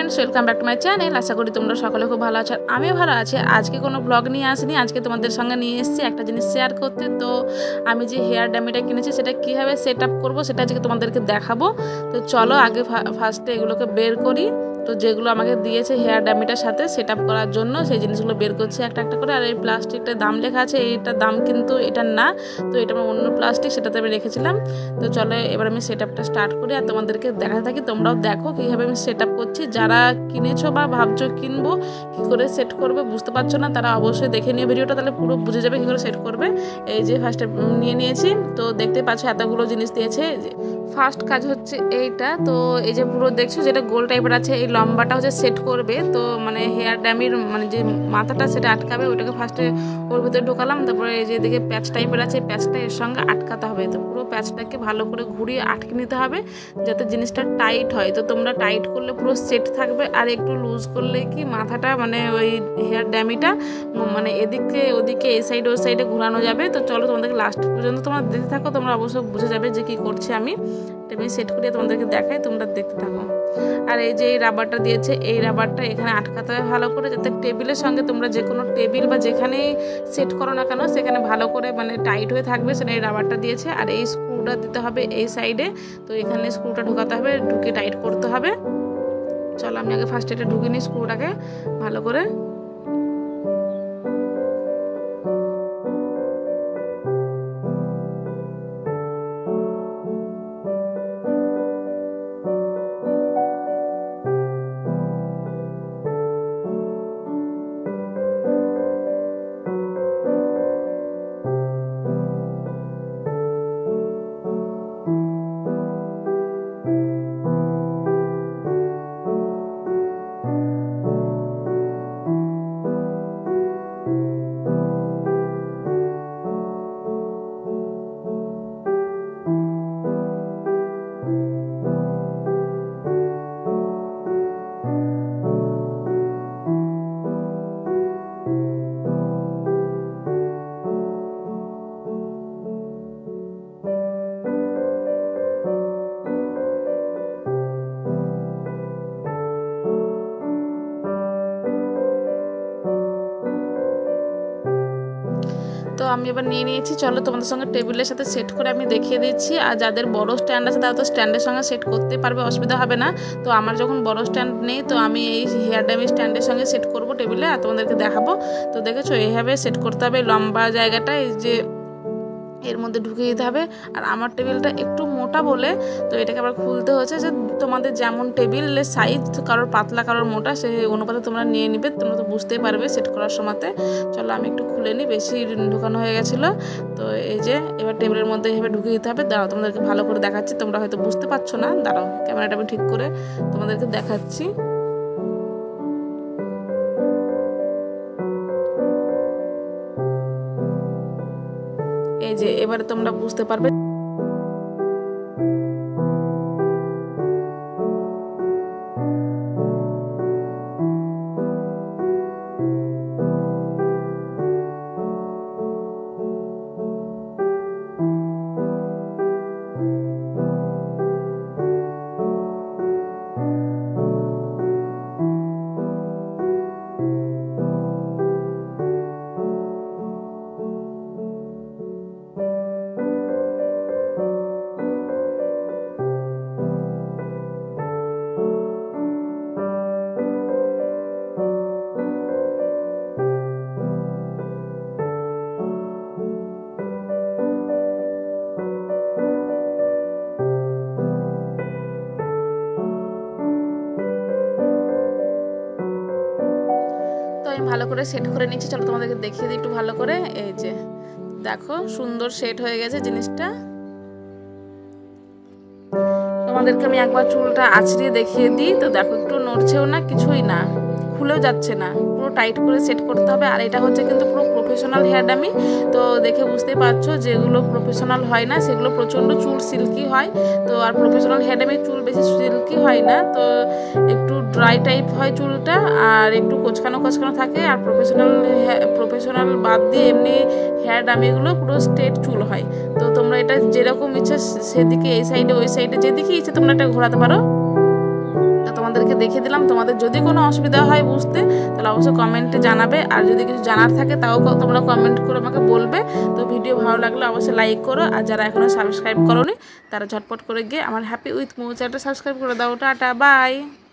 Friends welcome back to my channel. आशा करी तुम्हारा सकले खूब भालो आछो, आमिओ भालो आछि। आज के कोनो ब्लग निये आसिनी, आज के तुम्हादेर संगे निये एसेछि एकटा जिनिस शेयर करते। तो आमी जे हेयर डैमिटा किनेछि सेटा किभाबे सेटआप करब सेटा आजके तुम्हादेरके देखाबो। तो चलो आगे फार्स्टे एगुलोके बेर करी। तो जेगुलो आमाके दिएছে हेयर डैमिटार साथे सेटआप करार जन्य सेई जिनिसगुलो बेर करछि एकटा एकटा करे। और এই প্লাস্টিকটার দাম লেখা আছে, এইটার দাম কিন্তু এটা না, তো এটা আমার অন্য প্লাস্টিক, সেটাতে আমি রেখেছিলাম। তো চলো এবার আমি সেটআপটা স্টার্ট করি আর তোমাদেরকে দেখাতে থাকি। তোমরাও দেখো কিভাবে আমি সেটআপ করছি। যারা কিনেছো বা ভাবছো কিনবো কি করে সেট করবে বুঝতে পারছো না, তারা অবশ্যই দেখে নিও ভিডিওটা, তাহলে পুরো বুঝে যাবে কি করে সেট করবে। এই যে ফার্স্টে নিয়ে নিয়েছি, তো দেখতে পাচ্ছ এতগুলো জিনিস দিয়েছে। ফার্স্ট কাজ হচ্ছে এইটা। তো এই যে পুরো দেখছো যেটা গোল টাইপের আছে, এই লম্বাটা হচ্ছে সেট করবে। তো মানে হেয়ার ড্যামির মানে যে মাথাটা সেটা আটকাবে, ওইটাকে ফার্স্টে ওর ভিতরে ঢোকালাম। তারপরে এই যে এদিকে প্যাচ টাইপের আছে, প্যাচটা এর সঙ্গে আটকাতে হবে। তো পুরো প্যাচটাকে ভালো করে ঘুরিয়ে আটকে নিতে হবে যাতে জিনিসটা টাইট হয়। তো তোমরা টাইট করলে পুরো সেট থাকবে, আর একটু লুজ করলে কি মাথাটা মানে ওই হেয়ার ড্যামিটা মানে এদিকে ওদিকে এই সাইডে ওই সাইডে ঘোরানো যাবে। তো চলো তোমাদেরকে লাস্ট পর্যন্ত তোমরা দেখতে থাকো, তোমরা অবশ্যই বুঝে যাবে যে কী করছি আমি। এটা আমি সেট করিয়ে তোমাদেরকে দেখাই, তোমরা দেখতে থাকো। আর এই যে এই রাবারটা দিয়েছে, এই রাবারটা এখানে আটকাতে হবে ভালো করে, যাতে টেবিলের সঙ্গে তোমরা যে কোনো টেবিল বা যেখানেই সেট করো না কেন সেখানে ভালো করে মানে টাইট হয়ে থাকবে, সেটা এই রাবারটা দিয়েছে। আর এই স্ক্রুটা দিতে হবে এই সাইডে, তো এখানে স্ক্রুটা ঢোকাতে হবে, ঢুকে টাইট করতে হবে। চলো আমি আগে ফার্স্ট এটা ঢুকে নিই স্ক্রুটাকে ভালো করে। তো আমি এবার নিয়ে নিয়েছি, চলো তোমাদের সঙ্গে টেবিলের সাথে সেট করে আমি দেখিয়ে দিচ্ছি। আর যাদের বড় স্ট্যান্ড আছে তারা তো স্ট্যান্ডের সঙ্গে সেট করতে পারবে, অসুবিধা হবে না। তো আমার যখন বড় স্ট্যান্ড নেই, তো আমি এই হেয়ার ড্যামি স্ট্যান্ডের সঙ্গে সেট করব টেবিলে, আর তোমাদেরকে দেখাবো। তো দেখেছো এইভাবে সেট করতে হবে, লম্বা জায়গাটা এই যে এর মধ্যে ঢুকিয়ে দিতে হবে। আর আমার টেবিলটা একটু মোটা বলে তো এটাকে আবার খুলতে হচ্ছে, যে তোমাদের যেমন টেবিলের সাইজ, কারোর পাতলা কারোর মোটা, সেই অনুপাতে তোমরা নিয়ে নিবে, তোমরা তো বুঝতেই পারবে সেট করার সময়তে। চলো আমি একটু খুলে নিই, বেশি ঢুকানো হয়ে গেছিলো। তো এই যে এবার টেবিলের মধ্যে এইভাবে ঢুকিয়ে দিতে হবে। দাঁড়াও তোমাদেরকে ভালো করে দেখাচ্ছি, তোমরা হয়তো বুঝতে পারছো না, দাঁড়াও ক্যামেরাটা আমি ঠিক করে তোমাদেরকে দেখাচ্ছি। এই যে এবারে তোমরা বুঝতে পারবে। ভালো করে সেট করে নিচ্ছি, চলো তোমাদেরকে দেখিয়ে দিই একটু ভালো করে। এই যে দেখো সুন্দর সেট হয়ে গেছে জিনিসটা। তোমাদেরকে আমি একবার চুলটা আঁচড়িয়ে দেখিয়ে দিই। তো দেখো একটু নড়ছেও না, কিছুই না, খুলেও যাচ্ছে না, পুরো টাইট করে সেট করতে হবে। আর এটা হচ্ছে কিন্তু পুরো প্রফেশনাল হেয়ার ডামি। তো দেখে বুঝতে পারছো যেগুলো প্রফেশনাল হয় না সেগুলো প্রচণ্ড চুল সিল্কি হয়। তো আর প্রফেশনাল হেয়ার ডামির চুল বেশি সিল্কি হয় না, তো একটু ড্রাই টাইপ হয় চুলটা, আর একটু কোচকানো কোচকানো থাকে। আর প্রফেশনাল বাদ দিয়ে এমনি হেয়ার ডামিগুলো পুরো স্ট্রেট চুল হয়। তো তোমরা এটা যেরকম ইচ্ছা সেদিকে, এই সাইডে ওই সাইডে যেদিকে ইচ্ছে তোমরা এটা ঘোরাতে পারো। তোমাদেরকে দেখিয়ে দিলাম। তোমাদের যদি কোনো অসুবিধা হয় বুঝতে তাহলে অবশ্যই কমেন্টে জানাবে, আর যদি কিছু জানার থাকে তাও তোমরা কমেন্ট করে আমাকে বলবে। তো ভিডিও ভালো লাগলে অবশ্যই লাইক করো, আর যারা এখনও সাবস্ক্রাইব করোনি তারা ঝটপট করে গিয়ে আমার হ্যাপি উইথ মৌ চ্যানেলটা সাবস্ক্রাইব করে দাও। Tata, by.